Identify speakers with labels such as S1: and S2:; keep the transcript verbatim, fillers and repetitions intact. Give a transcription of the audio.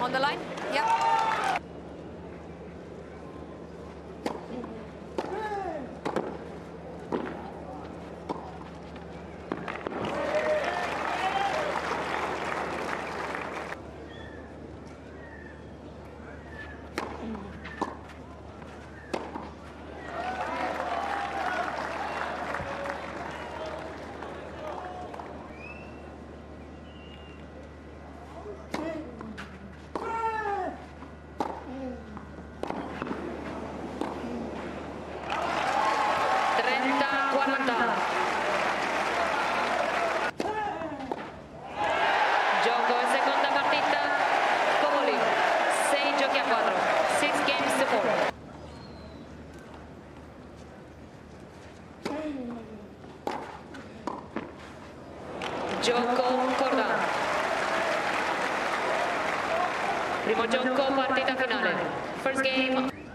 S1: On the line? Yep.
S2: Gioco in seconda partita, Covoli, sei giochi a quattro, six games to four. Gioco Corda. Primo gioco, partita finale. First game.